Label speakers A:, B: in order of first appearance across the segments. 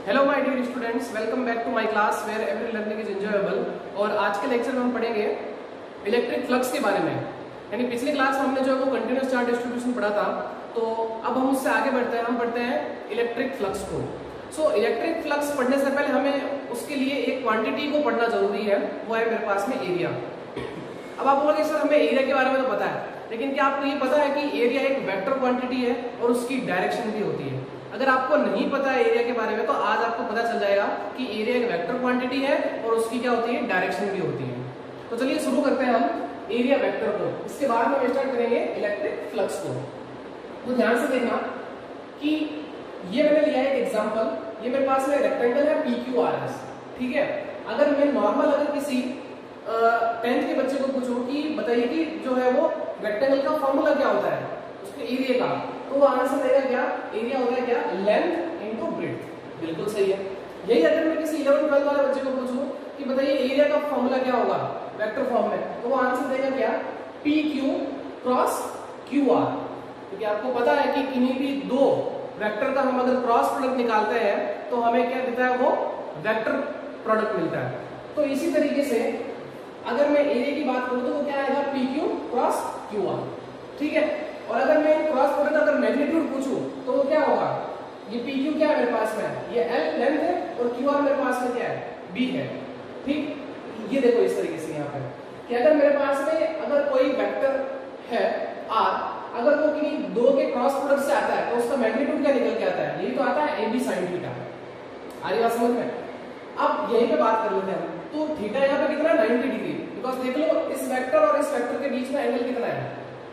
A: Hello my dear students, welcome back to my class where every learning is enjoyable. और आज के lecture में हम पढ़ेंगे इलेक्ट्रिक फ्लक्स के बारे में। यानी पिछले क्लास में हमने जो है वो कंटिन्यूअस चार्ज डिस्ट्रीब्यूशन पढ़ा था, तो अब हम उससे आगे बढ़ते हैं। हम पढ़ते हैं इलेक्ट्रिक फ्लक्स को। सो इलेक्ट्रिक फ्लक्स पढ़ने से पहले हमें उसके लिए एक क्वांटिटी को पढ़ना जरूरी है, वो है मेरे पास में एरिया। अब आप बोलोगे सर हमें एरिया के बारे में तो पता है, लेकिन क्या आपको ये पता है कि एरिया एक वेक्टर क्वांटिटी है और उसकी डायरेक्शन भी होती है। अगर आपको नहीं पता है एरिया के बारे में तो आज आपको पता चल जाएगा कि एरिया एक वेक्टर क्वांटिटी है और उसकी क्या होती है, डायरेक्शन भी होती है। तो चलिए शुरू करते हैं हम एरिया वेक्टर को, इसके बाद हम स्टार्ट करेंगे इलेक्ट्रिक फ्लक्स को। तो ध्यान से देखना कि ये मैंने लिया है एक एग्जांपल। ये मेरे पास में रेक्टेंगल है PQRS, ठीक है। अगर मैं नॉर्मल अगर किसी 10th के बच्चे को पूछूं कि बताइए कि जो है वो रेक्टेंगल का फॉर्मूला क्या होता है उसके एरिया का, तो वो आंसर देगा क्या, एरिया होता है क्या, लेंथ इनटू ब्रेड्थ। बिल्कुल सही है। यही अगर मैं किसी 11th 12th वाले बच्चे को पूछूं कि बताइए एरिया का फॉर्मूला क्या होगा वेक्टर फॉर्म में, तो वो आंसर देगा क्या, PQ क्रॉस QR। क्योंकि आपको पता है कि किन्हीं भी दो वेक्टर का हम अगर क्रॉस प्रोडक्ट निकालते हैं तो हमें क्या देता है, वो वेक्टर प्रोडक्ट मिलता है। तो इसी तरीके से अगर मैं एरिया की बात करूं तो वो क्या आएगा, PQ क्रॉस QR, ठीक है। और अगर मैं क्रॉस प्रोडक्ट अगर मैग्नीट्यूड पूछूं तो वो क्या होगा, ये PQ क्या है मेरे पास में, ये L लेंथ है और QR मेरे पास में क्या है, B है, ठीक। ये देखो इस तरीके से यहाँ पे कि अगर मेरे पास में अगर कोई वेक्टर है R, अगर वो किन्हीं दो के क्रॉस प्रोडक्ट से आता है तो उसका मैग्नीट्यूड क्या निकल के आता है, यही तो आता है AB sin थीटा। आ रही बात समझ में। अब यहीं पे बात कर लेते हैं हम। तो थीटा यहाँ पे कितना, 90 डिग्री। बिकॉज देख लो इस वेक्टर और इस वेक्टर के बीच में एंगल कितना है,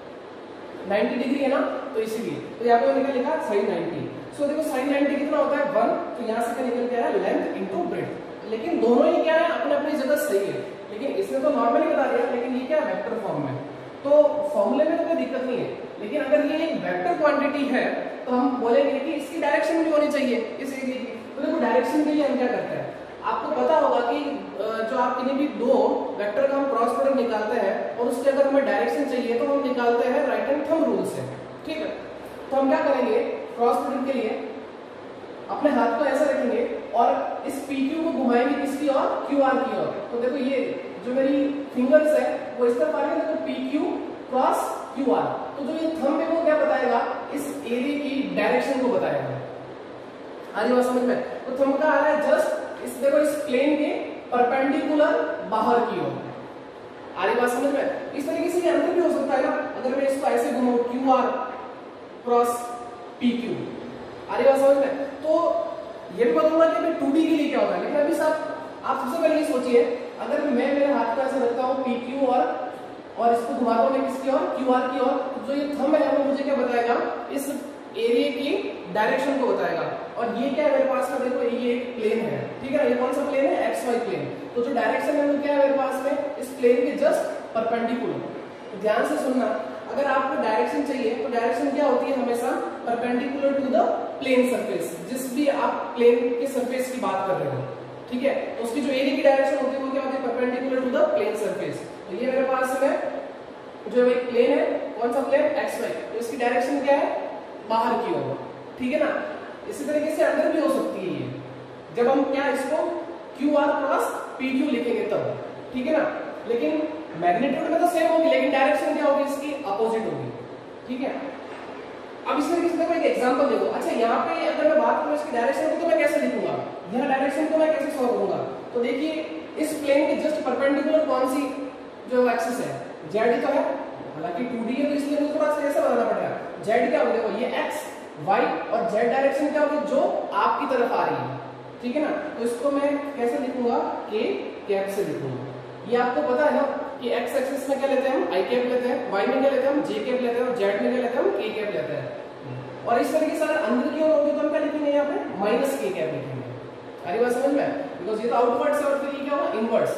A: 90 डिग्री है ना, तो इसीलिए तो यहाँ पे मैंने लिखा sin 90। सो देखो sin 90 कितना होता है 1, तो यहाँ से क्या निकल के आया, लेंथ इनटू ब्रेड्थ। लेकिन दोनों ही क्या है, अपने अपनी जगह सही है, लेकिन इसने तो नॉर्मली बता दिया, लेकिन ये क्या है, वेक्टर फॉर्म में। तो फॉर्मूले में तो कोई दिक्कत नहीं है, लेकिन अगर ये एक वेक्टर क्वांटिटी है तो हम बोलेंगे कि इसकी डायरेक्शन भी होनी चाहिए इस एरिया की। तो देखो डायरेक्शन के लिए हम क्या करते हैं, आपको पता होगा कि जो आप किन्हीं भी दो वेक्टर का हम क्रॉस प्रोडक्ट निकालते हैं और उसके अगर हमें डायरेक्शन चाहिए तो हम निकालते हैं राइट हैंड थंब रूल से, ठीक है। तो हम क्या करेंगे, क्रॉस प्रोडक्ट के लिए अपने हाथ को ऐसा रखेंगे और इस PQ को घुमाएंगे किसकी ओर, QR की ओर। तो देखो ये जो मेरी फिंगर्स है वो इस तरफ आ रही है, देखो PQ क्रॉस QR। तो जो ये थंब है वो क्या बताएगा, इस एरिया की डायरेक्शन को बताएगा। आगे बात समझ में। तो थंब का आ रहा है जस्ट इस, देखो इस प्लेन के परपेंडिकुलर बाहर की ओर। आगे बात समझ में। इस तरीके से अंदर भी हो सकता है ना, अगर मैं इसको ऐसे घुमाऊं QR क्रॉस PQ। आगे बात समझ में। तो ये भी बताऊंगा कि मैं 2D के लिए क्या होता है, लेकिन अभी आप सबसे पहले ये सोचिए, अगर मैं मेरे हाथ को ऐसे रखता हूँ PQ और इसको घुमाता हूँ मैं किसकी ओर, QR की ओर, तो जो ये थंब है वो मुझे क्या बताएगा, इस एरिया की डायरेक्शन को बताएगा। और ये क्या है मेरे पास में, देखो ये एक प्लेन है, ठीक है। ये कौन सा प्लेन है, XY प्लेन। तो जो डायरेक्शन है वो क्या है मेरे पास में, इस प्लेन के जस्ट परपेंडिकुलर। तो ध्यान से सुनना, अगर आपको डायरेक्शन चाहिए तो डायरेक्शन क्या होती है, हमेशा perpendicular to the plane surface. जिस भी आप प्लेन के सरफेस की बात कर रहे हो, ठीक है, तो उसकी जो एरिया की डायरेक्शन होती है वो क्या होती है, perpendicular to the plane surface. तो ये मेरे पास में जो एक प्लेन है, कौन सा प्लेन, XY, तो इसकी डायरेक्शन क्या है, बाहर की ओर, ठीक है ना। इसी तरीके से अंदर भी हो सकती है ये, जब हम क्या इसको QR क्रॉस PQ लिखेंगे तब, ठीक है ना। लेकिन मैग्नीट्यूड में तो सेम होगी, लेकिन डायरेक्शन क्या होगी, इसकी अपोजिट होगी, ठीक है। अब इस तरीके से देखो एक एग्जांपल देखो। अच्छा यहाँ पे अगर मैं बात करूं इसकी डायरेक्शन को तो मैं कैसे लिखूंगा, यह डायरेक्शन को मैं कैसे सॉल्व करूंगा। तो देखिए इस प्लेन के जस्ट परपेंडिकुलर कौन सी जो एक्सिस है, Z तो है, हालांकि 2D है तो इसलिए मुझे थोड़ा सा ऐसा बनाना पड़ेगा। Z क्या होगा, देखो ये X Y और Z डायरेक्शन क्या होगी, जो आपकी तरफ आ रही है, ठीक है ना। तो इसको मैं कैसे लिखूंगा, K कैप से लिखूंगा। ये आपको पता है ना कि X एक्सिस में क्या लेते हैं हम, I कैप लेते हैं, Y में क्या लेते हैं हम, J कैप लेते हैं, और Z में क्या लेते हैं हम, K कैप लेते हैं। और इस तरीके से अगर अंदर की ओर होगी तो हम क्या लिखेंगे, यहाँ पे -K कैप लिखेंगे। अरे बात समझ में, बिकॉज ये तो आउटवर्ड से और फिर ये क्या होगा, इनवर्ड्स।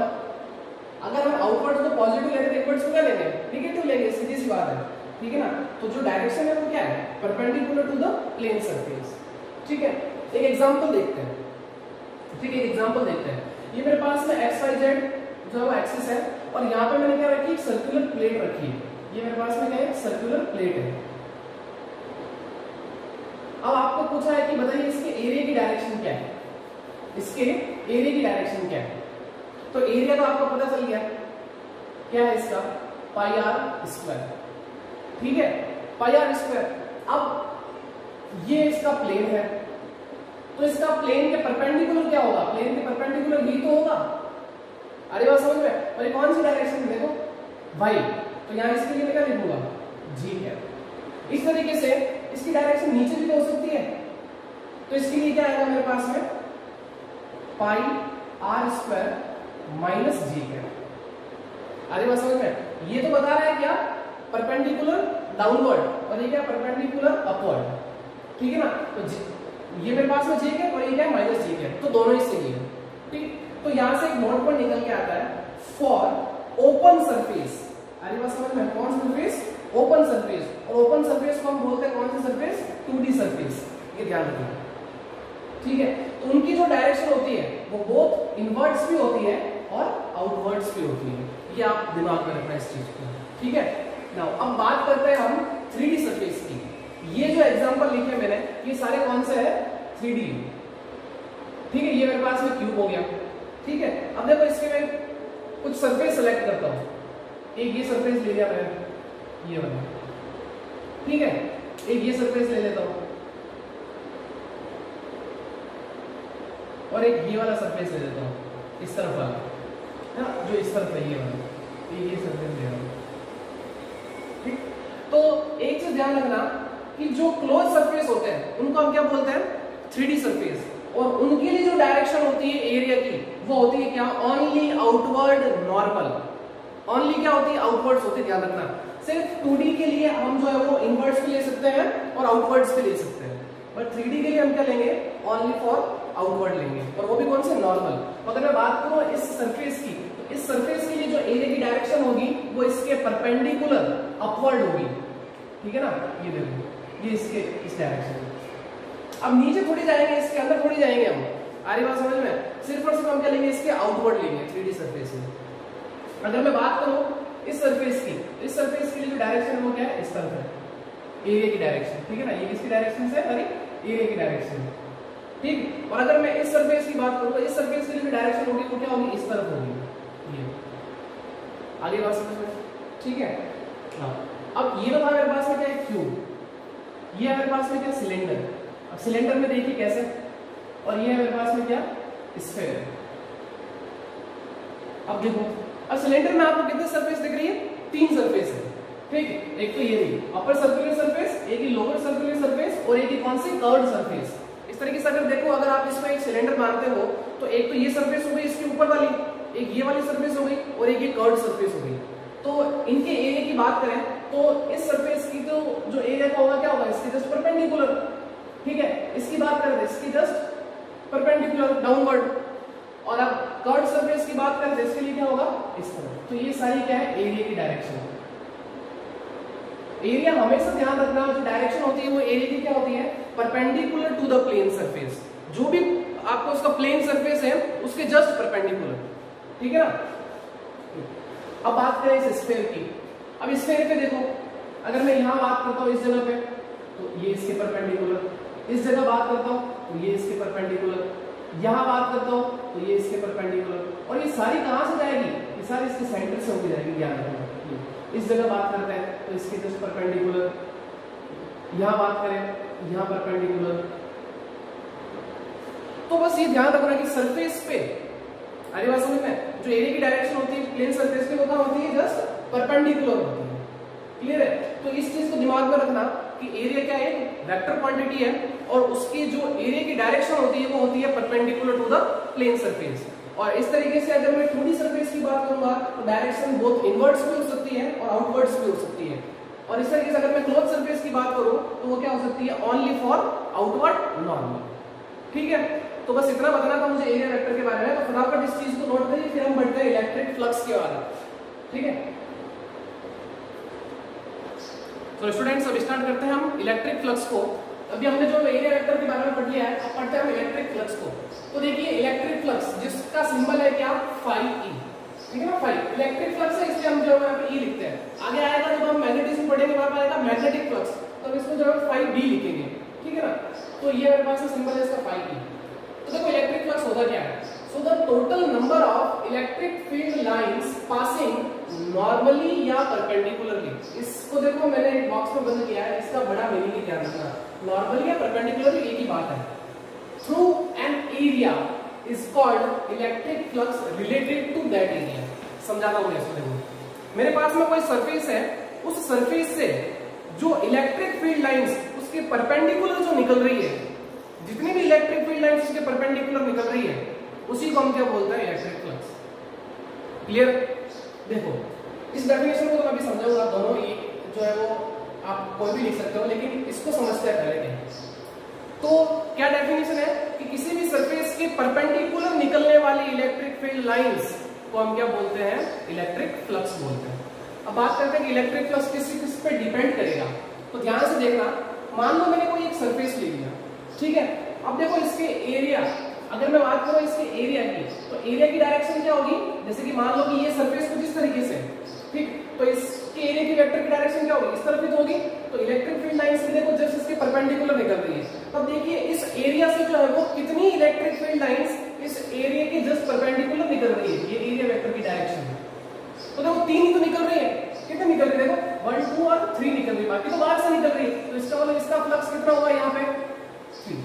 A: अगर हम आउटवर्ड को पॉजिटिव लेंगे तो इनवर्ड्स को क्या लेंगे, नेगेटिव लेंगे, सीधी सी बात है, ठीक है ना। तो जो डायरेक्शन है वो क्या है, perpendicular to the plane surface, ठीक है। एक एग्जांपल देखते हैं, ठीक है, एक एग्जांपल देखते हैं। ये मेरे पास में XYZ जो है एक्सिस है और यहाँ पे मैंने क्या रखी, सर्कुलर प्लेट रखी है। ये मेरे पास में क्या है, सर्कुलर प्लेट है। अब आपको पूछा है कि बताइए इसके एरिया की डायरेक्शन क्या है, इसके एरिया की डायरेक्शन क्या है। तो एरिया तो आपको पता चल गया क्या है इसका, पाई आर स्क्वायर, ठीक है, पाई आर स्क्वायर। अब ये इसका प्लेन है, तो इसका प्लेन के परपेंडिकुलर क्या होगा, प्लेन के परपेंडिकुलर v तो होगा। अरे बात समझ में, और ये कौन सी डायरेक्शन देखो y, तो यहां इसके लिए क्या लिखूंगा g है। इस तरीके से इसकी डायरेक्शन नीचे भी तो हो सकती है, तो इसके लिए क्या आएगा मेरे पास में pi r square minus G है। अरे बात समझ में, ये तो बता रहा है क्या परपेंडिकुलर डाउनवर्ड और ये क्या परपेंडिकुलर अपवर्ड, ठीक है ना। तो ये मेरे पास में जी है और ये क्या माइनस जी है, तो दोनों ही सही है, ठीक। तो यहां से एक नोट पर निकल के आता है फॉर ओपन सरफेस। अरे बात समझ में, कौन सरफेस, ओपन सरफेस। और ओपन सरफेस को हम बोलते हैं कौन सी सरफेस, 2D सरफेस, ये ध्यान रखना, ठीक है। तो उनकी जो डायरेक्शन होती है वो बोथ इनवर्ड्स भी होती है और आउटवर्ड्स भी होती है, ये आप दिमाग में रखना इस चीज को, ठीक है। नाउ अब बात करते हैं हम 3D सरफेस की। ये जो एग्जांपल लिखे मैंने ये सारे कौन से है 3D, ठीक है। ये मेरे पास में क्यूब हो गया, ठीक है। अब देखो इसके मैं कुछ सरफेस सेलेक्ट करता हूं, एक ये सरफेस ले लिया मैंने, ये वाला, ठीक है। एक ये सरफेस ले लेता हूं और एक ये वाला सरफेस ले लेता हूं, इस तरफ वाला ना, जो इस तरफ है ये वाला, ये सरफेस ले रहा हूं, ठीक। तो एक चीज ध्यान रखना कि जो क्लोज सरफेस होते हैं उनको हम क्या बोलते हैं 3D सरफेस, और उनके लिए जो डायरेक्शन होती है एरिया की वो होती है क्या, ओनली आउटवर्ड नॉर्मल। ओनली क्या होती है, आउटवर्ड्स होती है, ध्यान रखना। सिर्फ 2D के लिए हम जो है वो इनवर्ड्स भी ले सकते हैं और आउटवर्ड्स भी ले सकते हैं, बट 3D के लिए हम क्या लेंगे, ओनली फॉर आउटवर्ड लेंगे, और वो भी कौन से, नॉर्मल। तो अगर मैं बात करूं इस सरफेस की, तो इस सरफेस के लिए जो एरिया की डायरेक्शन होगी वो इसके परपेंडिकुलर अपवर्ड होगी, ठीक है ना। ये देखो ये इसके इस डायरेक्शन में, अब नीचे थोड़ी जाएंगे, इसके अंदर थोड़ी जाएंगे हम, आ रही बात समझ में। सिर्फ और सिर्फ हम क्या लेंगे, इसके आउटवर्ड लेंगे 3D सरफेस में। अगर मैं बात करूं इस सरफेस की, इस सरफेस के लिए जो डायरेक्शन है वो क्या है, इस तरफ है, एरिया की डायरेक्शन, ठीक है ना। ये किसकी डायरेक्शन से, अरे एरिया की डायरेक्शन, ठीक। और अगर मैं इस सरफेस की बात करूं तो इस सरफेस के लिए जो डायरेक्शन होगी वो क्या होगी, इस तरफ होगी, ये आगे बात समझ में, ठीक है। हाँ, अब ये तो था मेरे पास में क्या है क्यूब, ये है मेरे पास में क्या सिलेंडर। अब सिलेंडर में देखिए कैसे, और ये है मेरे पास में क्या स्फीयर। अब देखो, अब सिलेंडर में आपको कितने सरफेस दिख रही है, 3 सरफेस है, ठीक है। एक तो ये रही अपर सर्कुलर सरफेस, एक ही लोअर सर्कुलर सरफेस, और एक ही कौन सी कर्व्ड सरफेस। इस तरीके से अगर देखो, अगर आप इसको एक सिलेंडर मानते हो तो एक तो ये सरफेस हो गई इसके ऊपर वाली, एक ये वाली सरफेस हो गई, और एक ये कर्व्ड सरफेस हो गई। तो इनके एरिया की बात करें तो इस सरफेस की तो जो एरिया का होगा क्या होगा, इसके जस्ट परपेंडिकुलर, ठीक है। इसकी बात करें तो इसकी जस्ट परपेंडिकुलर डाउनवर्ड, और अब कर्व्ड सरफेस की बात करें तो इसके लिए क्या होगा, इस तरह। तो ये सारी क्या है, एरिया की डायरेक्शन। एरिया हमेशा ध्यान रखना, जो डायरेक्शन होती है वो एरिया की क्या होती है, perpendicular to the plane surface. जो भी आपको उसका प्लेन सरफेस है उसके जस्ट परपेंडिकुलर, ठीक है ना। अब बात करें इस स्फीयर की। अब स्फीयर पे देखो, अगर मैं यहां बात करता हूं इस जगह पे तो ये इसके परपेंडिकुलर, इस जगह बात करता हूं तो ये इसके परपेंडिकुलर, यहां बात करता हूं तो ये इसके परपेंडिकुलर, और ये सारी कहां से जाएगी, ये सारी इसके सेंटर से होकर जाएगी, ध्यान रखना। इस जगह बात करते हैं तो इसके जस्ट परपेंडिकुलर, यहां बात करें यहां परपेंडिकुलर। तो बस ये ध्यान रखना कि सरफेस पे, अरे बात समझ में, जो एरिया की डायरेक्शन होती है प्लेन सरफेस पे वो कहां होती है, जस्ट परपेंडिकुलर होती है, क्लियर है। तो इस चीज को दिमाग में रखना कि एरिया क्या है, वेक्टर क्वांटिटी है, और उसकी जो एरिया की डायरेक्शन होती है वो होती है perpendicular to the plane surface. और इस तरीके से अगर मैं 2D सरफेस की बात करूंगा तो डायरेक्शन बोथ इनवर्ड्स भी हो सकती है और आउटवर्ड्स भी हो सकती है। और इस तरीके से अगर मैं क्लोज सरफेस की बात करूं तो वो क्या हो सकती है, ओनली फॉर आउटवर्ड नॉर्मल, ठीक है। तो बस इतना बताना था मुझे एरिया वेक्टर के बारे में। तो फटाफट इस चीज को नोट करिए, फिर हम बढ़ते हैं इलेक्ट्रिक फ्लक्स के बारे में, ठीक है। तो स्टूडेंट्स अब स्टार्ट करते हैं हम इलेक्ट्रिक फ्लक्स को। अभी हमने जो एरिया वेक्टर के बारे में पढ़ लिया है, अब पढ़ते हैं हम इलेक्ट्रिक फ्लक्स को। तो देखिए इलेक्ट्रिक फ्लक्स जिसका सिंबल है क्या, फाई ई, ठीक है ना। फाई इलेक्ट्रिक फ्लक्स है, इसलिए हम जो है ई लिखते हैं। आगे आएगा जब हम मैग्नेटिज्म पढ़ेंगे वहां पर आएगा मैग्नेटिक फ्लक्स, तो इसको जो है फाई बी लिखेंगे, ठीक है ना। तो ये मेरे पास सिंबल है इसका फाई की। तो देखो इलेक्ट्रिक फ्लक्स होता क्या है, so the total number of electric field lines passing normally या परपेंडिकुलरली। इसको देखो मैंने एक बॉक्स में बंद किया है, इसका बड़ा मीनिंग ध्यान रखना, नॉर्मली या परपेंडिकुलरली एक ही बात है। Through an area is called electric flux related to that area. समझाता हूं इसको। देखो मेरे पास में कोई सरफेस है, उस सरफेस से जो इलेक्ट्रिक फील्ड लाइंस उसके परपेंडिकुलर जो निकल रही है, जितनी भी इलेक्ट्रिक फील्ड लाइंस उसके परपेंडिकुलर निकल रही है, उसी को हम क्या बोलते हैं, इलेक्ट्रिक फ्लक्स। क्लियर? देखो इस डेफिनेशन को तो मैं अभी समझाऊंगा, दोनों ही जो है वो आप कोई भी लिख सकते हो, लेकिन इसको समझते हैं पहले कहीं। तो क्या डेफिनेशन है कि किसी भी सरफेस के परपेंडिकुलर निकलने वाली इलेक्ट्रिक फील्ड लाइंस को हम क्या बोलते हैं, इलेक्ट्रिक फ्लक्स बोलते हैं। अब बात करते हैं कि इलेक्ट्रिक फ्लक्स किस पे डिपेंड करेगा। तो ध्यान से देखना, मान लो मैंने कोई एक सरफेस ले लिया, ठीक है। अब देखो इसके एरिया, अगर मैं बात करूं इसके एरिया की, तो एरिया की डायरेक्शन क्या होगी, जैसे कि मान लो कि ये सरफेस कुछ इस तरीके से, ठीक, तो इसके एरिया की वेक्टर की डायरेक्शन क्या होगी, इस तरफ ही तो होगी। तो इलेक्ट्रिक फील्ड लाइंस की देखो जस्ट इसके परपेंडिकुलर निकल रही है, तब देखिए इस एरिया से जो है वो कितनी इलेक्ट्रिक फील्ड लाइंस इस एरिया के जस्ट परपेंडिकुलर निकल रही है, ये एरिया वेक्टर की डायरेक्शन है। तो देखो 3 ही तो निकल रही है, कितने निकल रही है, देखो 1 2 और 3 निकल रही है, बाकी तो बाहर से निकल रही है। तो इसका मतलब इसका फ्लक्स कितना होगा यहाँ पे 3,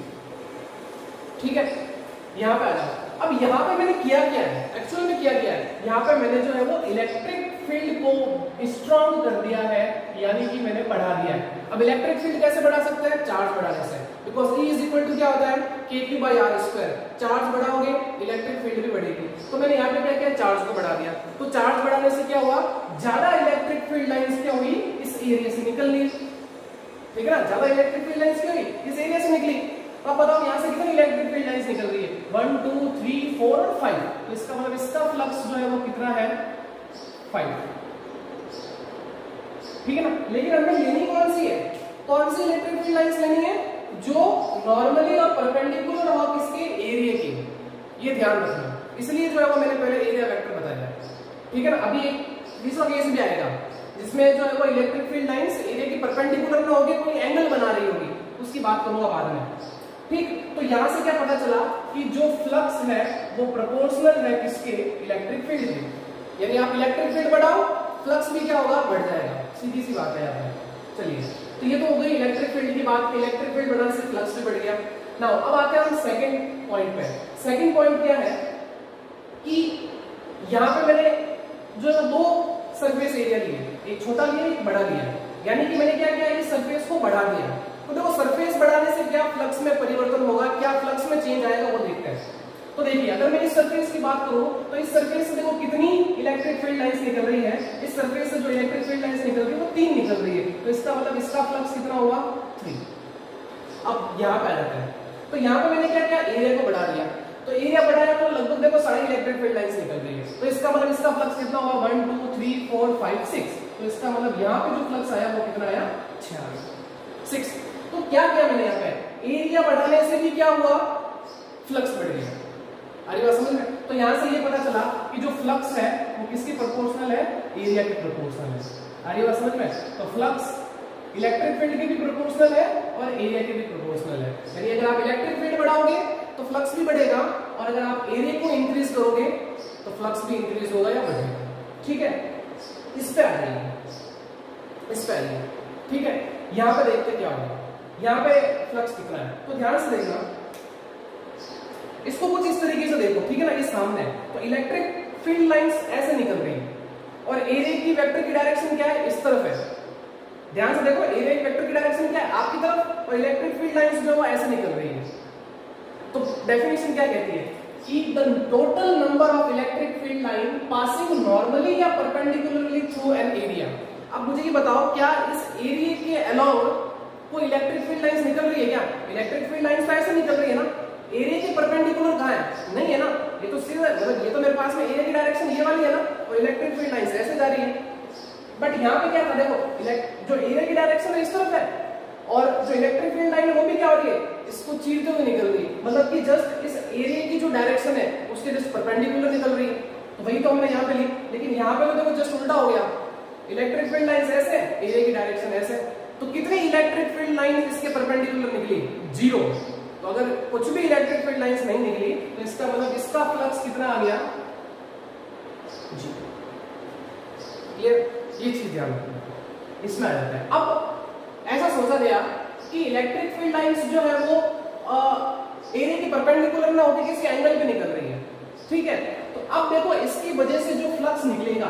A: ठीक है। यहाँ पे आ जाओ। अब यहाँ पे मैंने किया क्या है, एक्चुअल में किया क्या है, यहाँ पे मैंने जो है वो इलेक्ट्रिक फील्ड को स्ट्रॉन्ग कर दिया है, यानी कि मैंने बढ़ा दिया है। अब इलेक्ट्रिक फील्ड कैसे बढ़ा सकते हैं, चार्ज बढ़ाने से, because E is equal to क्या होता है, kq/r²। चार्ज बढ़ाओगे इलेक्ट्रिक फील्ड भी बढ़ेगी। तो मैंने यहाँ पे क्या किया, चार्ज को बढ़ा दिया। तो चार्ज बढ़ाने से क्या हुआ, ज्यादा इलेक्ट्रिक फील्ड लाइंस क्या हुई, इस एरिया से निकल ली, ठीक है ना। ज्यादा इलेक्ट्रिक फील्ड लाइंस क्या हुई, इस एरिया से निकली। अब बताओ यहाँ से कितनी इलेक्ट्रिक फील्ड लाइंस निकल रही है, 1 2 3 4 और 5। तो इसका मतलब इसका फ्लक्स जो है वो कितना है, 5, ठीक है ना। लेकिन हमें लेनी कौन सी है, कौन सी इलेक्ट्रिक फील्ड लाइंस लेनी है, जो नॉर्मली और परपेंडिकुलर हो किसके, एरिया के। ये ध्यान रखना, इसलिए जो है वो मैंने पहले एरिया वेक्टर बताया, ठीक है ना। अभी एक दूसरा केस भी आएगा जिसमें जो है वो इलेक्ट्रिक फील्ड लाइंस एरिया की परपेंडिकुलर में होगी, कोई एंगल बना रही होगी, उसकी बात करूंगा बाद में, ठीक। तो यहां से क्या पता चला कि जो फ्लक्स है वो प्रोपोर्शनल है किसके, इलेक्ट्रिक फील्ड के। यानी आप इलेक्ट्रिक फील्ड बढ़ाओ, फ्लक्स भी क्या होगा, बढ़ जाएगा, सीधी सी बात है यहाँ पे। चलिए, तो ये तो हो गई इलेक्ट्रिक फील्ड की बात, इलेक्ट्रिक फील्ड बढ़ाने से फ्लक्स भी बढ़ गया। नाउ अब आते हैं हम सेकंड पॉइंट पे। सेकंड पॉइंट क्या है कि यहाँ पे मैंने जो है 2 सरफेस एरिया लिए, एक छोटा लिया एक बड़ा लिया, यानी कि मैंने क्या किया, इस सरफेस को बढ़ा दिया। तो देखो सरफेस बढ़ाने से क्या फ्लक्स में परिवर्तन होगा, क्या फ्लक्स में चेंज आएगा, वो देखते हैं। तो देखिए अगर मैं इस सरफेस की बात करूं, तो इस सरफेस से देखो कितनी इलेक्ट्रिक फील्ड लाइंस निकल रही है, इस सरफेस से जो इलेक्ट्रिक फील्ड लाइंस निकल रही है वो 3 निकल रही है। तो इसका मतलब इसका फ्लक्स कितना हुआ, 3। अब यहाँ पे आ जाता है, तो यहाँ पे मैंने क्या किया, एरिया को बढ़ा दिया। तो एरिया बढ़ाया तो लगभग देखो सारी इलेक्ट्रिक फील्ड लाइंस निकल रही है। तो इसका मतलब इसका फ्लक्स कितना हुआ, 1 2 3 4 5 6। तो इसका मतलब यहाँ पे जो फ्लक्स आया वो कितना आया, 6। तो क्या किया मैंने यहाँ पे, एरिया बढ़ाने से भी क्या हुआ, फ्लक्स बढ़ गया। अरे बात समझ में। तो यहाँ से ये पता चला कि जो फ्लक्स है वो किसकी प्रोपोर्शनल है, एरिया के प्रोपोर्शनल है। अरे बात समझ में। तो फ्लक्स इलेक्ट्रिक फील्ड के भी प्रोपोर्शनल है और एरिया के भी प्रोपोर्शनल है। यानी अगर आप इलेक्ट्रिक फील्ड बढ़ाओगे तो फ्लक्स भी बढ़ेगा, और अगर आप एरिया को इंक्रीज करोगे तो फ्लक्स भी इंक्रीज होगा या बढ़ेगा, ठीक है। इस पे आ जाइए, इस पे आइए, ठीक है। यहाँ पे देखते क्या होगा, यहाँ पे फ्लक्स कितना है, तो ध्यान से देखना, इसको कुछ इस तरीके से देखो, ठीक है ना। ये सामने है, तो इलेक्ट्रिक फील्ड लाइंस ऐसे निकल रही है और एरिया की वेक्टर की डायरेक्शन क्या है, इस तरफ है। ध्यान से देखो, एरिया की वेक्टर की डायरेक्शन क्या है, आपकी तरफ, और इलेक्ट्रिक फील्ड लाइंस जो है ऐसे निकल रही है। तो डेफिनेशन क्या कहती है कि the total number of electric field line passing normally या परपेंडिकुलरली थ्रू एन एरिया। अब मुझे ये बताओ, क्या इस एरिया के अलाउंग कोई इलेक्ट्रिक फील्ड लाइंस निकल रही है क्या, इलेक्ट्रिक फील्ड लाइंस तो ऐसे निकल रही है ना, एरिया के परपेंडिकुलर कहां है, नहीं है ना। ये तो सीधा, मतलब ये तो मेरे पास में एरिया की डायरेक्शन ये वाली है ना, और इलेक्ट्रिक फील्ड लाइंस ऐसे जा रही है। बट यहाँ पे क्या था, देखो जो एरिया की डायरेक्शन है इस तरफ है, और जो इलेक्ट्रिक फील्ड लाइन है वो भी क्या हो रही है, इसको चीरते हुए निकल रही है, मतलब कि जस्ट इस एरिया की जो डायरेक्शन है उसके जस्ट परपेंडिकुलर निकल रही है। तो वही तो हमने यहाँ पे ली, लेकिन यहाँ पे तो देखो जस्ट उल्टा हो गया, इलेक्ट्रिक फील्ड लाइंस ऐसे, एरिया की डायरेक्शन ऐसे। तो कितनी इलेक्ट्रिक फील्ड लाइंस इसके परपेंडिकुलर निकली? 0। तो अगर कुछ भी इलेक्ट्रिक फील्ड लाइंस नहीं निकली तो इसका मतलब इसका फ्लक्स कितना आ गया? 0। ये चीज ध्यान रखना, इसमें आ जाता है। अब ऐसा सोचा गया कि इलेक्ट्रिक फील्ड लाइंस जो है वो एरिया के परपेंडिकुलर ना होकर किसी एंगल पे निकल रही है, ठीक है। तो अब देखो इसकी वजह से जो फ्लक्स निकलेगा,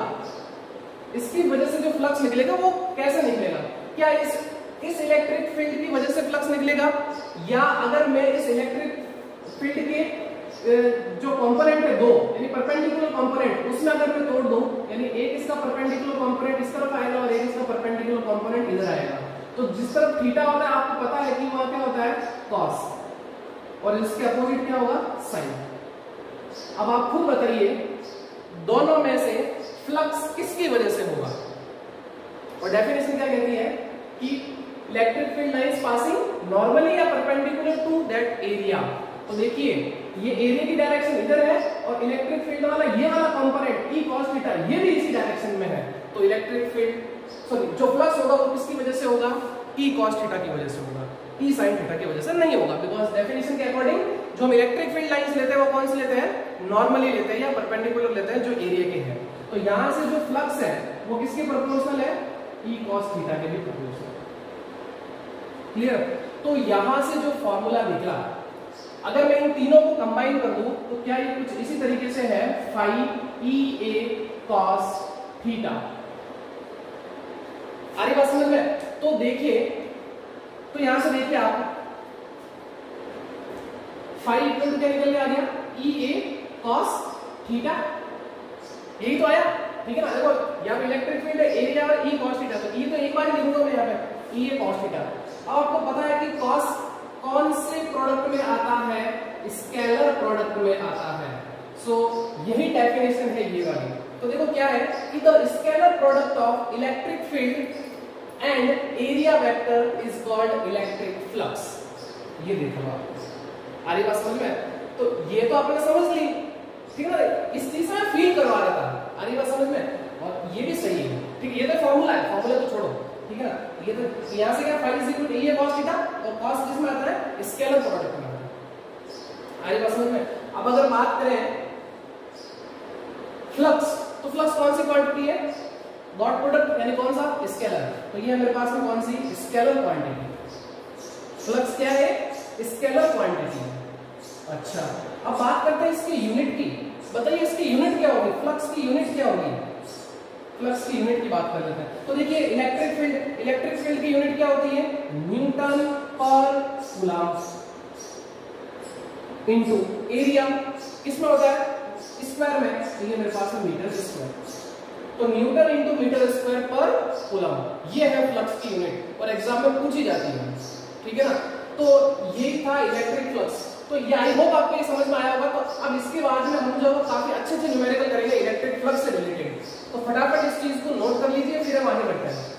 A: वो कैसे निकलेगा? क्या इस इलेक्ट्रिक फील्ड की वजह से फ्लक्स निकलेगा, या अगर मैं इस इलेक्ट्रिक फील्ड के जो कंपोनेंट है दो, यानी परपेंडिकुलर कंपोनेंट, उसमें अगर मैं तोड़ दूं, यानी एक इसका परपेंडिकुलर कंपोनेंट इस तरफ आएगा और एक इसका परपेंडिकुलर कंपोनेंट इधर आएगा, तो जिस तरफ थीटा होता है आपको पता है कि वहां क्या होता है? कॉस, और इसके अपोजिट क्या होगा? साइन। अब आप खुद बताइए दोनों में से फ्लक्स किसकी वजह से होगा? और डेफिनेशन क्या कहती है कि electric field lines passing normally या परपेंडिकुलर टू दैट एरिया। तो देखिए ये एरिया की डायरेक्शन इधर है और इलेक्ट्रिक फील्ड वाला ये वाला कंपोनेंट ई कॉस थीटा ये भी इसी डायरेक्शन में है, तो इलेक्ट्रिक फील्ड जो फ्लक्स होगा वो किसकी वजह से होगा? ई कॉस थीटा की वजह से होगा, ई साइन थीटा की वजह से नहीं होगा। बिकॉज डेफिनेशन के अकॉर्डिंग जो हम इलेक्ट्रिक फील्ड लाइंस लेते हैं वो कौन से लेते हैं? नॉर्मली लेते हैं या परपेंडिकुलर लेते हैं जो एरिया के हैं। तो यहां से जो फ्लक्स है वो किसके प्रोपोर्शनल है? ई कॉस थीटा के भी प्रोपोर्शनल। क्लियर? तो यहां से जो फॉर्मूला निकला, अगर मैं इन तीनों को कंबाइन कर दूं तो क्या ये कुछ इसी तरीके से है? Phi E A cos theta. आ रही बात समझ में? तो देखिए, तो यहां से देखिए आप फाई इक्वल टू क्या निकल के आ गया? ई ए कॉस थीटा, यही तो आया, ठीक है ना। देखो यहाँ पे इलेक्ट्रिक फील्ड है एरिया और ई कॉस थीटा, तो ये तो एक बार ही लिखूंगा मैं यहाँ पे ई ए कॉस थीटा। अब आपको पता है कि कॉस कौन से प्रोडक्ट में आता है? स्केलर प्रोडक्ट में आता है। सो यही डेफिनेशन है ये वाली। तो देखो क्या है कि the scalar product of electric field and area vector is called electric flux. ये देखो आप, आ रही बात समझ में? तो ये तो आपने समझ ली, ठीक है ना। इस चीज से फील करवा रहा था, आ रही बात समझ में? और ये भी सही है, ठीक है। ये तो फॉर्मूला है, फॉर्मूला तो छोड़ो, ठीक है ना। ये तो यहां से क्या phi is equal to E A cos theta, और कॉस जिसमें आता है स्केलर प्रोडक्ट में आता है। आ रही बात समझ में? अब अगर बात करें फ्लक्स, तो फ्लक्स कौन सी क्वांटिटी है? डॉट प्रोडक्ट, यानी कौन सा? स्केलर। तो ये मेरे पास में कौन सी? Scalar quantity. फ्लक्स क्या है? Scalar quantity. अच्छा, अब बात करते हैं इसकी यूनिट की। बताइए इसकी यूनिट क्या होगी? फ्लक्स की यूनिट क्या होगी? फ्लक्स की यूनिट की बात कर लेते हैं। तो देखिए इलेक्ट्रिक फील्ड की यूनिट क्या होती है? न्यूटन पर कूलम्ब इनटू एरिया। किसमें होता है? स्क्वायर में। तो ये मेरे पास है मीटर स्क्वायर, तो newton into metre square per coulomb, ये है फ्लक्स की यूनिट और एग्जाम में पूछी जाती है, ठीक है ना। तो ये था इलेक्ट्रिक फ्लक्स। तो ये आई होप आपको ये समझ में आया होगा। तो अब इसके बाद में हम जो काफी अच्छे न्यूमेरिकल करेंगे इलेक्ट्रिक फ्लक्स से रिलेटेड। तो फटाफट इस चीज को नोट कर लीजिए, फिर हम आगे बढ़ते हैं।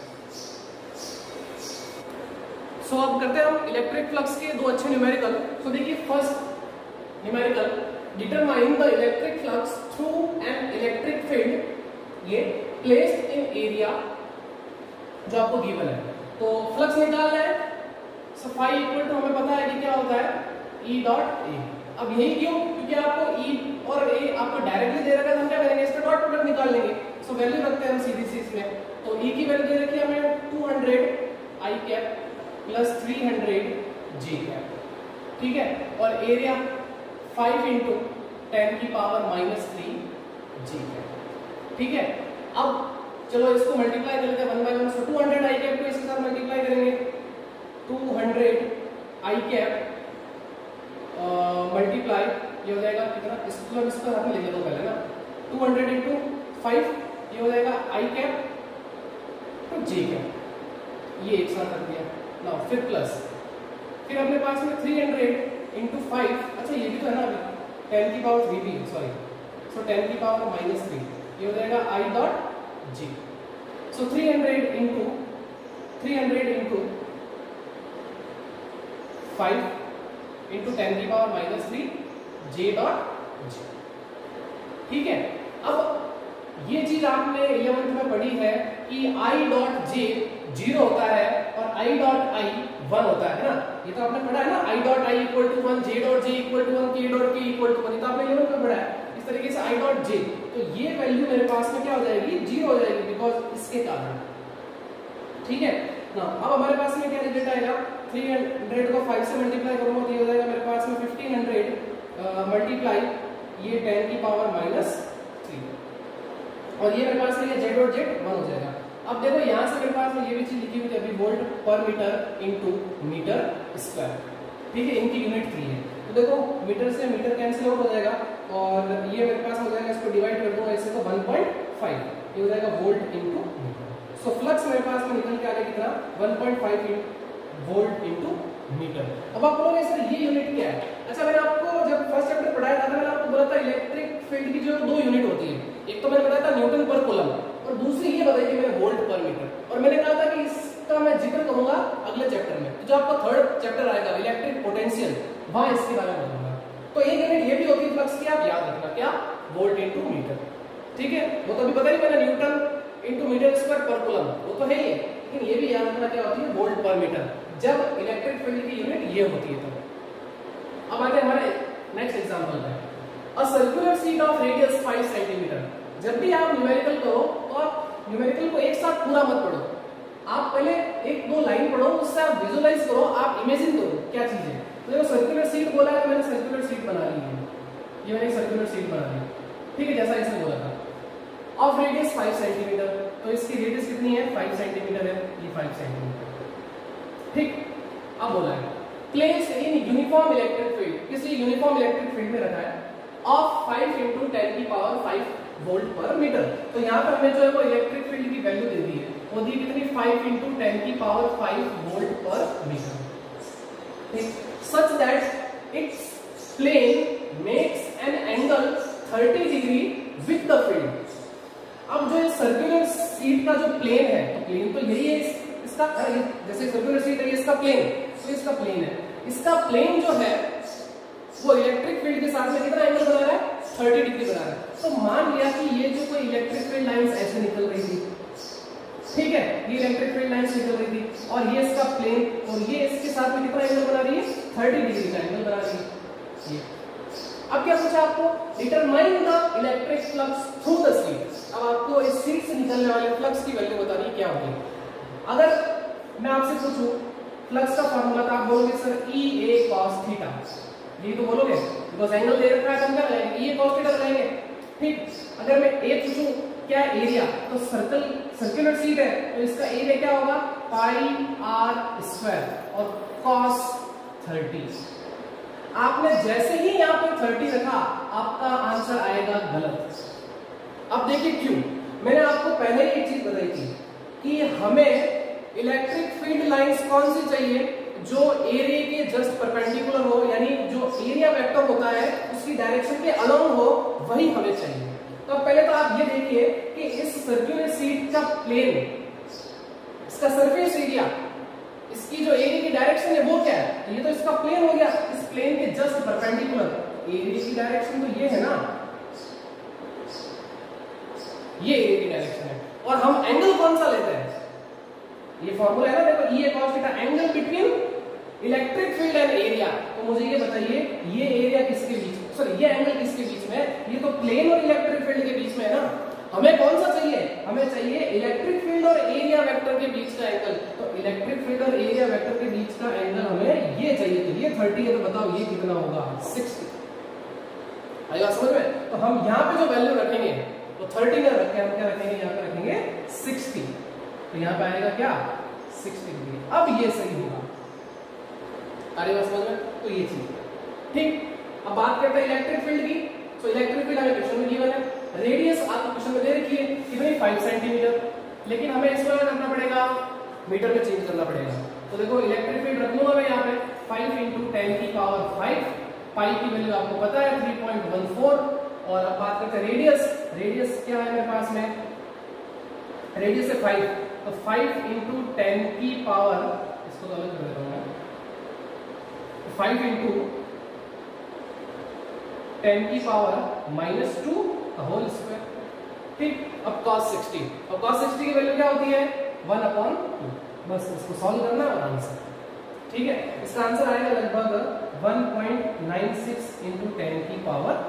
A: सो अब करते हैं हम इलेक्ट्रिक फ्लक्स के दो अच्छे न्यूमेरिकल। तो देखिए first numerical, determine the electric flux through an electric field ये प्लेस्ड इन एरिया जो आपको गिवन है। तो फ्लक्स निकालना है, सो फाई इक्वल टू हमें पता है कि क्या होता है? E dot A. अब यही क्यों? क्योंकि आपको ई और ए आपको डायरेक्टली दे रखा है, हम क्या करेंगे? इसका डॉट प्रोडक्ट निकाल लेंगे। सो वैल्यू रखते हैं हम सीधी सी इसमें। तो ई की वैल्यू दे रखी है हमें 200 i cap plus 300 j cap, ठीक है। और एरिया 5 इंटू 10 की पावर -3 जी कैप, ठीक है। अब चलो इसको मल्टीप्लाई कर लेते हैं 1 बाय 1। सो 200 आई कैप को इसके साथ मल्टीप्लाई करेंगे, 200 आई कैप मल्टीप्लाई ये हो जाएगा कितना? इसको इसको साथ में लिख दो पहले ना, 200 इंटू 5 ये हो जाएगा आई कैप तो जी कैप, ये एक साथ रख दिया ना। फिर प्लस, फिर अपने पास में 300 इंटू 5, अच्छा ये भी तो है ना अभी 10 की पावर 3 भी, सॉरी, सो 10 की पावर -3 ये हो जाएगा i dot j. So 300 into 5 into 10 की पावर -3 जे डॉट जी, ठीक है। अब ये चीज आपने 11th में पढ़ी है कि आई डॉट जे 0 होता है और i डॉट i 1 होता है ना, ये तो आपने पढ़ा है ना, i dot i equal to 1, j dot j equal to 1, k dot k equal to 1, ये तो आपने यूनिट में पढ़ा है। इस तरीके से i डॉट j, तो ये वैल्यू मेरे पास में क्या हो जाएगी, 0 हो जाएगी, बिकॉज इसके कारण। ठीक है ना, अब हमारे पास में क्या रिजल्ट आएगा, 300 को 5 से मल्टीप्लाई करूंगा तो ये हो जाएगा मेरे पास में 1500 मल्टीप्लाई ये 10 की पावर -3, और ये मेरे पास में z डॉट z 1 हो जाएगा। अब देखो यहाँ से मेरे पास में ये भी चीज लिखी हुई थी अभी, volt per metre into metre square. ठीक है, इनकी यूनिट 3 है, तो देखो मीटर से मीटर कैंसिल आउट हो जाएगा, और ये मेरे पास हो जाएगा, इसको डिवाइड कर दूंगा इससे तो 1.5, ये हो जाएगा volt into metre. So flux मेरे पास में निकल के आ गया कितना, 1.5 वोल्ट इनटू मीटर। अब आप बोलोगे सर ये यूनिट क्या है? अच्छा, मैंने आपको जब फर्स्ट चैप्टर पढ़ाया था, मैंने आपको बोला था इलेक्ट्रिक फील्ड की जो 2 यूनिट होती है, एक तो मैंने बताया था न्यूटन पर कूलम, और दूसरी ये बताई थी मैंने वोल्ट पर मीटर, और मैंने कहा था कि इसका मैं जिक्र करूंगा अगले चैप्टर में, जो आपका थर्ड चैप्टर आएगा इलेक्ट्रिक पोटेंशियल, वहां इसके बारे में बताऊंगा। तो एक यूनिट ये भी होती है फ्लक्स की, आप याद रखना, क्या, वोल्ट इनटू मीटर। ठीक है, वो तो अभी पता ही मैंने, newton into metre square per coulomb, वो तो है ही, लेकिन ये भी याद रखना क्या होती है, वोल्ट पर मीटर, जब इलेक्ट्रिक फील्ड की यूनिट ये होती है। तो अब आगे हमारे नेक्स्ट एग्जांपल है, a circular sheet of radius 5 centimetre. जब भी आप न्यूमेरिकल करो तो आप न्यूमेरिकल को एक साथ पूरा मत पढ़ो, आप पहले 1-2 लाइन पढ़ो, उससे आप विजुअलाइज करो, आप इमेजिन करो क्या चीज है। तो देखो सर्कुलर शीट बोला है, तो मैंने सर्कुलर शीट बना ली है, ये मैंने सर्कुलर शीट बना ली। ठीक है, जैसा इसने बोला था, ऑफ रेडियस 5 सेंटीमीटर, तो इसकी रेडियस कितनी है, 5 सेंटीमीटर है, ये 5 सेंटीमीटर। ठीक, अब बोला है place in uniform electric field, किसी यूनिफॉर्म इलेक्ट्रिक फील्ड में रखा है, ऑफ 5 × 10 की पावर 5 वोल्ट पर मीटर। तो यहाँ पर हमें जो है वो इलेक्ट्रिक फील्ड की वैल्यू दे दी है, वो दी कितनी, 5 × 10 की power 5 volt per metre. Such that its plane makes an angle 30 degree with the field. अब जो सर्कुलर शीट का जो प्लेन है, तो प्लेन तो यही है इसका, जैसे सर्कुलर शीट है इसका प्लेन, तो इसका प्लेन है, इसका प्लेन जो है वो इलेक्ट्रिक फील्ड के साथ में कितना एंगल बना रहा है, 30 डिग्री बना रहा है। तो मान लिया कि ये जो कोई इलेक्ट्रिक फील्ड लाइंस ऐसे निकल रही थी, ठीक है, ये इलेक्ट्रिक फील्ड लाइंस निकल रही थी, और ये इसका प्लेन, और ये इसके साथ में कितना एंगल बना रही है, 30 डिग्री का एंगल बना रही है ये। अब क्या पूछा आपको, determine the electric flux through the sheet. अब आपको इस शीट से निकलने वाले फ्लक्स की वैल्यू बतानी है क्या होगी। अगर मैं आपसे पूछूं फ्लक्स का फॉर्मूला, तो आप बोलोगे सर EA cos थीटा, ये तो बोलोगे, बिकॉज़ एंगल दे रखा है, तो हम क्या लगाएंगे, EA cos थीटा लगाएंगे। ठीक, अगर मैं A पूछूं क्या एरिया, तो सर्कुलर शीट है, तो इसका एरिया क्या होगा, पाई r स्क्वायर और cos 30। आपने जैसे ही यहाँ पर 30 रखा, आपका आंसर आएगा गलत। अब देखिए क्यों, मैंने आपको पहले ही एक चीज बताई थी कि हमें इलेक्ट्रिक फील्ड लाइंस कौन सी चाहिए, जो एरिया के जस्ट परपेंडिकुलर हो, यानी जो एरिया वेक्टर होता है उसकी डायरेक्शन के अलोंग हो, वही हमें चाहिए। तो पहले तो आप ये देखिए कि इस सर्कुलर शीट का प्लेन, इसका सरफेस एरिया, इसकी जो एरिया की डायरेक्शन है वो क्या है, तो ये तो इसका प्लेन हो गया, इस प्लेन के जस्ट परपेंडिकुलर एरिया की डायरेक्शन तो ये है ना, ये एरिया की डायरेक्शन है। और हम एंगल कौन सा लेते हैं, ये फॉर्मूला है ना, देखो EA cos theta, angle between electric field and area. तो मुझे ये बताइए, ये एरिया किसके बीच में, सॉरी ये एंगल किसके बीच में, ये तो प्लेन और इलेक्ट्रिक फील्ड के बीच में है ना। हमें कौन सा चाहिए, हमें चाहिए इलेक्ट्रिक फील्ड और एरिया वेक्टर के बीच का एंगल। तो इलेक्ट्रिक फील्ड और एरिया वेक्टर के बीच का एंगल हमें ये चाहिए, तो ये 30 है, तो बताओ ये कितना होगा, 60। आई बात समझ में। तो हम यहाँ पे जो वैल्यू रखेंगे वो 30 ना रखें, हम क्या रखेंगे, यहाँ पे रखेंगे 60, तो यहाँ पे आएगा क्या, 60 डिग्री। अब ये सही होगा, अरे बात समझ में। तो ये चीज ठीक। अब बात करते हैं इलेक्ट्रिक फील्ड की। तो इलेक्ट्रिक फील्ड हमें क्वेश्चन में गिवन है, रेडियस आपको क्वेश्चन में दे रखी है कितनी, 5 सेंटीमीटर, लेकिन हमें इसको क्या करना पड़ेगा, मीटर में चेंज करना पड़ेगा। तो देखो इलेक्ट्रिक फील्ड रख लूंगा मैं यहाँ पे 5 × 10 की पावर 5, पाई की वैल्यू आपको पता है 3.14। और अब बात करते हैं रेडियस, रेडियस क्या है मेरे पास में, रेडियस है 5, तो 5 × 10 की पावर, इसको अलग कर देता हूं मैं, 5 × 10 की पावर -2 होल स्क्वायर। ठीक, अब cos 60, अब cos 60 की वैल्यू क्या होती है, 1/2। बस इसको सॉल्व करना और आंसर, ठीक है। इसका आंसर आएगा लगभग 1.96 × 10 की पावर,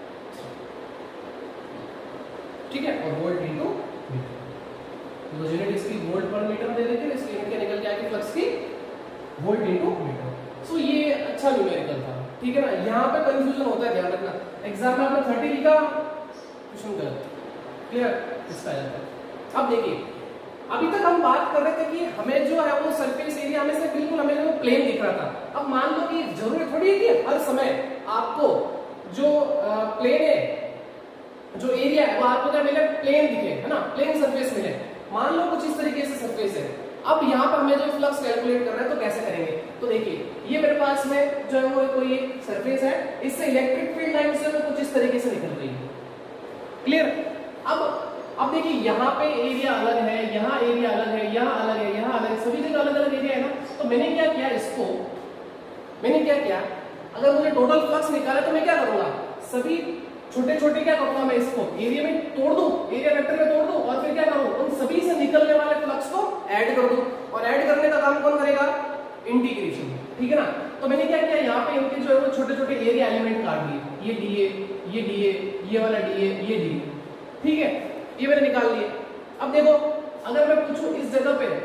A: ठीक है, और वोल्ट इंटू मीटर। तो यूनिट इसकी वोल्ट पर मीटर दे देते हैं, इसकी यूनिट क्या निकल के आएगी फ्लक्स की, वोल्ट इंटू मीटर। सो ये अच्छा न्यूमेरिकल था, ठीक है ना। यहाँ पे कंफ्यूजन होता है, ध्यान रखना। एग्जाम में आपने 30 लिखा, क्वेश्चन गलत, क्लियर, इसका आ जाता है। अब देखिए, अभी तक हम बात कर रहे थे कि हमें जो है वो सरफेस एरिया में से बिल्कुल हमें जो प्लेन दिख रहा था। अब मान लो कि जरूरी थोड़ी है कि हर समय आपको जो प्लेन है, जो एरिया है वो आपको क्या मिले, प्लेन दिखे, है ना, प्लेन सरफेस मिले। मान लो कुछ इस तरीके से सरफेस है। अब यहाँ पर हमें जो फ्लक्स कैलकुलेट करना है तो कैसे करेंगे, तो देखिए ये मेरे पास में जो है वो कोई एक सरफेस है, इससे इलेक्ट्रिक फील्ड लाइन से कुछ इस तरीके से निकल रही है, क्लियर। अब देखिए यहाँ पे एरिया अलग है, यहाँ एरिया अलग है, यहाँ अलग है, यहाँ अलग है, सभी जगह अलग अलग एरिया है ना। तो मैंने क्या किया, इसको मैंने क्या किया, अगर मुझे टोटल फ्लक्स निकाला तो मैं क्या करूंगा, सभी छोटे छोटे क्या करूंगा, मैं इसको एरिया में तोड़ दूं, एरिया वेक्टर में तोड़ दूं, और फिर क्या करूं, उन सभी से निकलने वाले फ्लक्स को ऐड कर दूं। और ऐड करने का काम कौन करेगा, इंटीग्रेशन, ठीक है ना। तो मैंने क्या किया, यहाँ पे इनके जो है वो छोटे छोटे एरिया एलिमेंट काट दिए, ये डीए, ये डीए, ये वाला डीए, ये डीए, ठीक है, ये मैंने निकाल लिए। अब देखो, अगर मैं पूछूं इस जगह पे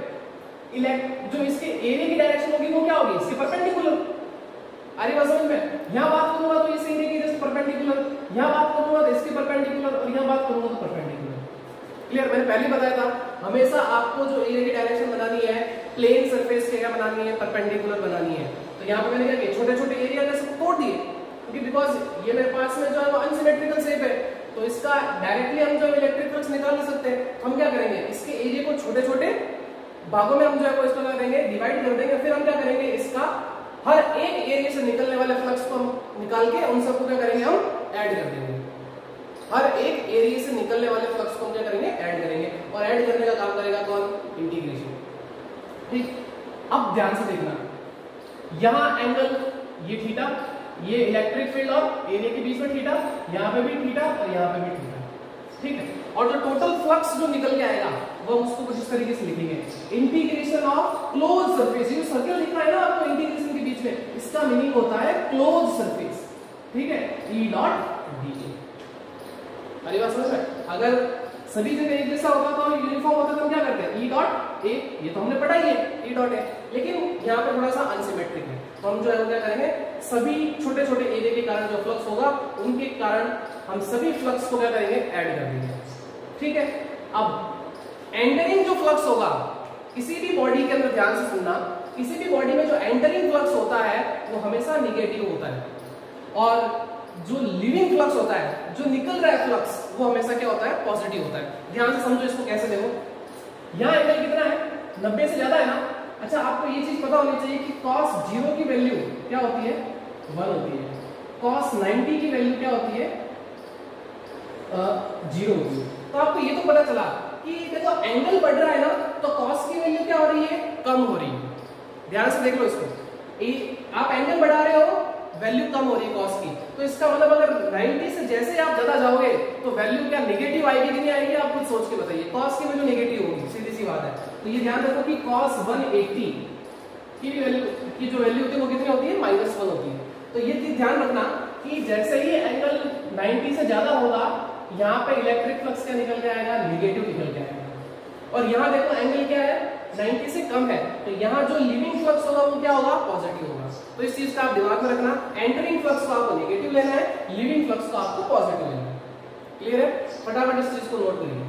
A: जो इसके एरिया की डायरेक्शन होगी वो क्या होगी, इसके परपेंडिकुलर। अरे बात समझ में, यहाँ बात करूंगा तो इस एरिया की जस्ट परपेंडिकुलर, यहाँ बात करूंगा तो इसके परपेंडिकुलर, और यहाँ बात करूंगा तो परपेंडिकुलर, क्लियर। मैंने पहले बताया था, हमेशा आपको जो एरिया की डायरेक्शन बनानी है, प्लेन सरफेस की क्या बनानी है, परपेंडिकुलर बनानी है। तो यहाँ पे मैंने क्या किया, छोटे छोटे एरिया का सब तोड़ दिए, क्योंकि बिकॉज ये मेरे पास में जो है वो अनसिमेट्रिकल शेप है, तो इसका डायरेक्टली हम जो इलेक्ट्रिक फ्लक्स निकाल नहीं सकते। हम क्या करेंगे, इसके एरिया को छोटे छोटे भागों में हम जो है वो इसको क्या करेंगे, डिवाइड कर देंगे। फिर हम क्या करेंगे, इसका हर एक एरिया से निकलने वाले फ्लक्स को हम निकाल के उन सबको क्या करेंगे, हम ऐड कर देंगे। हर एक एरिया से निकलने वाले फ्लक्स को हम क्या करेंगे, ऐड करेंगे। और ऐड करने का काम करेगा कौन, इंटीग्रेशन, ठीक। अब ध्यान से देखना, यहाँ एंगल ये थीटा, ये इलेक्ट्रिक फील्ड और एरिया के बीच में थीटा, यहाँ पे भी थीटा और यहाँ पे भी थीटा, ठीक है। और जो टोटल फ्लक्स जो निकल के आएगा वो उसको कुछ इस तरीके से लिखेंगे, इंटीग्रेशन ऑफ क्लोज सरफेस। ये सर्कल लिख रहा है ना आपको इंटीग्रेशन के बीच में, इसका मीनिंग होता है क्लोज सरफेस, ठीक है, ई डॉट डी। अरे बात समझ में, अगर सभी जगह एक जैसा होता तो यूनिफॉर्म होता तो हम क्या करते हैं, ई डॉट ए, ये तो हमने पढ़ा ही है, ई डॉट ए। लेकिन यहाँ पे थोड़ा सा अनसिमेट्रिक है, तो हम जो है क्या करेंगे, सभी छोटे छोटे एरिया के कारण जो फ्लक्स होगा उनके कारण हम सभी फ्लक्स को क्या करेंगे, ऐड कर देंगे, ठीक है। अब एंटरिंग जो फ्लक्स होगा किसी भी बॉडी के अंदर, ध्यान से सुनना, किसी भी बॉडी में जो एंटरिंग फ्लक्स होता है वो हमेशा निगेटिव होता है, और जो लिविंग फ्लक्स होता है, जो निकल रहा है फ्लक्स, वो हमेशा क्या होता है, पॉजिटिव होता है। ध्यान से समझो इसको, कैसे देखो, यहाँ एंगल कितना है, 90 से ज्यादा है ना। अच्छा, आपको ये चीज पता होनी चाहिए कि cos 0 की वैल्यू क्या होती है, 1 होती है। cos 90 की वैल्यू क्या होती है, 0 होती है। तो आपको ये तो पता चला कि देखो एंगल बढ़ रहा है ना, तो cos की वैल्यू क्या हो रही है, कम हो रही है। ध्यान से देख लो इसको, आप एंगल बढ़ा रहे हो, वैल्यू कम हो रही है cos की, तो इसका मतलब अगर 90 से जैसे आप ज्यादा जाओगे तो वैल्यू क्या नेगेटिव आएगी कि नहीं आएगी, आप कुछ सोच के बताइए। cos की वैल्यू नेगेटिव होगी, सीधी सी बात है। तो ये ध्यान रखो कि cos 180 की वैल्यू की जो वैल्यू होती है वो कितनी होती है, -1 होती है। तो ये चीज ध्यान रखना कि जैसे ही एंगल 90 से ज्यादा होगा, यहाँ पे इलेक्ट्रिक फ्लक्स क्या निकल के आएगा, निगेटिव निकल के आएगा। और यहाँ देखो एंगल क्या है, 90 से कम है, तो यहाँ जो लिविंग फ्लक्स होगा वो क्या होगा, पॉजिटिव होगा। तो इस चीज का आप दिमाग में रखना, एंटरिंग फ्लक्स को आपको नेगेटिव लेना है, लिविंग फ्लक्स को आपको पॉजिटिव लेना है। क्लियर है, फटाफट इस चीज को नोट करिए।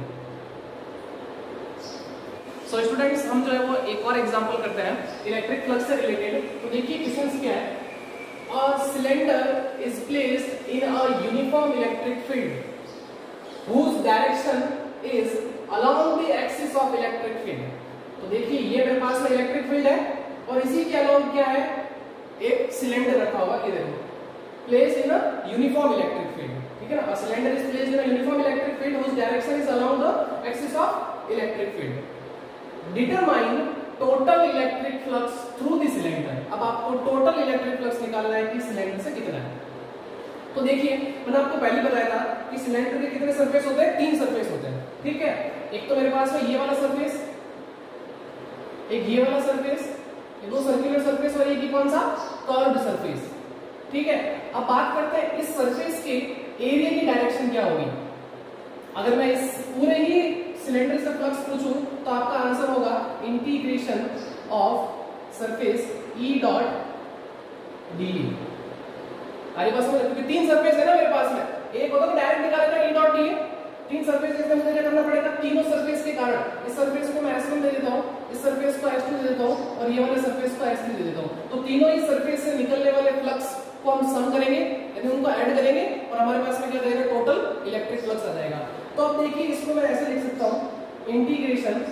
A: सो स्टूडेंट्स, हम जो है वो एक और एग्जांपल करते हैं इलेक्ट्रिक फ्लक्स से रिलेटेड। तो देखिए क्वेश्चन क्या है, a cylinder is placed in a uniform electric field whose direction is along the axis of electric field। तो देखिए ये मेरे पास में इलेक्ट्रिक फील्ड है, और इसी के अलाउंग क्या है, एक सिलेंडर रखा हुआ, इधर place in a uniform electric field, ठीक है ना। Cylinder is placed in a uniform electric field whose direction is along the axis of electric field। Determine total electric flux through the cylinder. अब आपको total electric flux निकालना है कि cylinder से कितना है। तो देखिए मैंने आपको पहले बताया था कि सिलेंडर के कितने सरफेस होते हैं, 3 सरफेस होते हैं, ठीक है। एक तो मेरे पास में ये वाला सरफेस, एक ये वाला सरफेस, दो सर्कुलर सरफेस और एक ही कौन सा कर्व्ड सरफेस। ठीक है, अब बात करते हैं इस सरफेस के एरिया की डायरेक्शन क्या होगी। अगर मैं इस पूरे ही सिलेंडर से फ्लक्स पूछूं तो आपका आंसर होगा integration of surface E dot d. अरे बस क्योंकि तीन सरफेस है ना मेरे पास में, एक होगा तो डायरेक्ट निकालेगा ई डॉट डी, तीन सरफेस इसमें मुझे क्या करना पड़ेगा, तीनों सरफेस के कारण इस सरफेस को मैं S1 दे देता हूँ, इस सरफेस को S2 दे देता हूँ और ये वाले सरफेस को S3 दे देता हूँ। तो तीनों ही सरफेस से निकलने वाले फ्लक्स को हम सम करेंगे, यानी उनको ऐड करेंगे और हमारे पास में क्या देगा, टोटल इलेक्ट्रिक फ्लक्स आ जाएगा। तो अब देखिए इसको मैं ऐसे लिख सकता हूँ, integration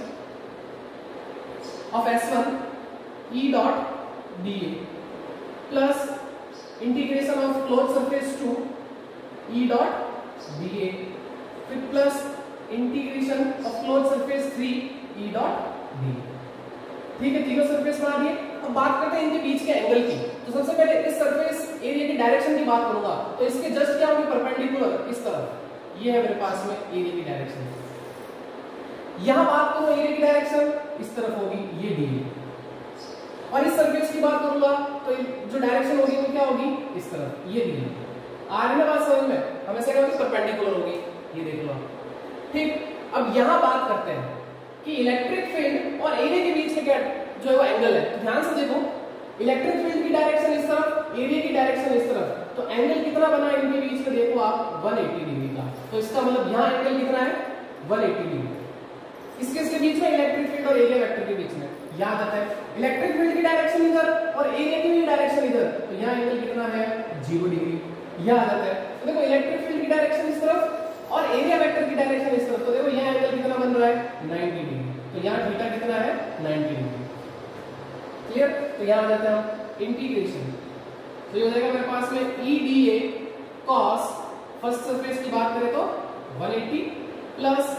A: of S1 E dot d plus integration of close surface two E dot d, फिर plus integration of close surface 3 E dot d. ठीक है, तीनों सरफेस बना दिए। अब बात करते हैं इनके बीच के एंगल की। तो सबसे पहले इस सरफेस एरिया की डायरेक्शन की बात करूंगा, तो इसके जस्ट क्या होगी, परपेंडिकुलर इस तरफ, ये है मेरे पास में एरिया की डायरेक्शन। यहां बात करूं एरिया की डायरेक्शन इस तरफ होगी, ये डी। और इस सरफेस की बात करूंगा तो जो डायरेक्शन होगी वो क्या होगी, इस तरफ, ये डी। आ रही है बात समझ में, हमेशा क्या होगी, परपेंडिकुलर होगी, ये देख लो। ठीक, अब यहां बात करते हैं कि इलेक्ट्रिक फील्ड और एरिया के बीच में क्या जो है वो एंगल है। तो ध्यान से देखो, इलेक्ट्रिक फील्ड की डायरेक्शन इस तरफ, एरिया की डायरेक्शन इस तरफ, तो एंगल कितना बना इनके बीच में, देखो आप 180 डिग्री का। तो इसका मतलब यहां एंगल कितना है, 180 डिग्री। इसके बीच में इलेक्ट्रिक फील्ड और एरिया वेक्टर के बीच में याद आता है, इलेक्ट्रिक फील्ड की डायरेक्शन इधर और एरिया की भी डायरेक्शन इधर, तो यहाँ एंगल कितना है, 0 डिग्री याद आता है। तो देखो इलेक्ट्रिक फील्ड की डायरेक्शन इस तरफ और एरिया वेक्टर की डायरेक्शन इस तरफ, तो देखो यहाँ एंगल कितना बन रहा है, 90 डिग्री। तो यहाँ थीटा कितना है, 90 डिग्री। क्लियर, तो यहाँ आ जाता है इंटीग्रेशन, तो ये हो जाएगा मेरे पास में E d A cos, first surface की बात करें तो 180 plus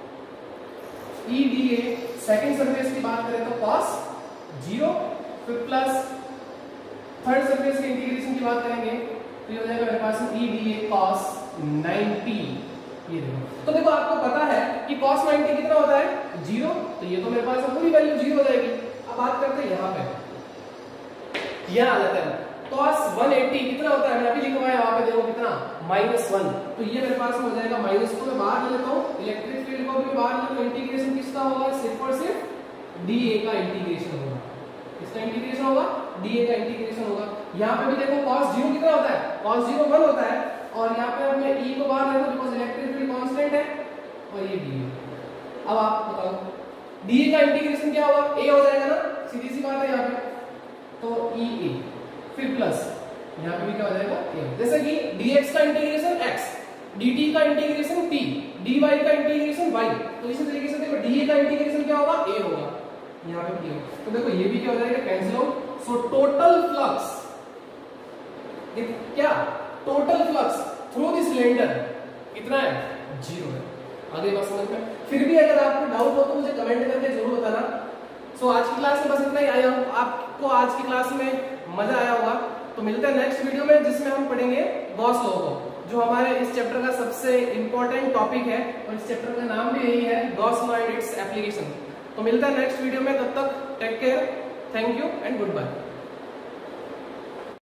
A: E d A second surface की बात करें तो कॉस 0, फिर प्लस थर्ड सरफेस के इंटीग्रेशन की बात करेंगे तो ये हो जाएगा मेरे पास में ई डी ए कॉस 90। ये देखो, तो देखो आपको पता है कि cos 90 कितना होता है, 0, तो ये तो मेरे पास पूरी वैल्यू 0 हो जाएगी। अब बात करते हैं यहाँ पे, यहाँ आ जाता है cos 180 कितना होता है, मैंने अभी लिखवाया वहां पे, देखो कितना, -1, तो ये मेरे पास में हो जाएगा माइनस को मैं बाहर ले लेता हूँ, इलेक्ट्रिक फील्ड को भी बाहर ले लो, इंटीग्रेशन किसका होगा, सिर्फ और सिर्फ डीए का इंटीग्रेशन होगा, इसका इंटीग्रेशन होगा, डीए का इंटीग्रेशन होगा। यहाँ पे भी देखो cos 0 कितना होता है, cos 0 1 होता है, और यहाँ पे हमने E को बाहर ले लो बिकॉज़ इलेक्ट्रिक फील्ड कांस्टेंट है, और ये D है। अब आप बताओ DA का इंटीग्रेशन क्या होगा, A हो जाएगा ना, सीधी सी बात है यहाँ पे, तो EA फिर प्लस यहाँ पे भी क्या हो जाएगा A। जैसे कि dx का इंटीग्रेशन x, dt का इंटीग्रेशन t, dy का इंटीग्रेशन y, तो इसी तरीके से देखो DA का इंटीग्रेशन क्या होगा, A होगा, यहाँ पे भी होगा। तो देखो ये भी क्या हो जाएगा, cancel out. So total flux क्या, total flux through the cylinder कितना है, 0 है। आगे बात समझ में, फिर भी अगर आपको डाउट हो तो मुझे कमेंट करके जरूर बताना। सो आज की क्लास में बस इतना ही आया हूं, आपको आज की क्लास में मजा आया होगा। तो मिलते हैं नेक्स्ट वीडियो में जिसमें हम पढ़ेंगे गॉस लॉ को, जो हमारे इस चैप्टर का सबसे इंपॉर्टेंट टॉपिक है, और इस चैप्टर का नाम भी यही है, Gauss law and its application. तो मिलता है नेक्स्ट वीडियो में, तब तक take care, thank you and good bye.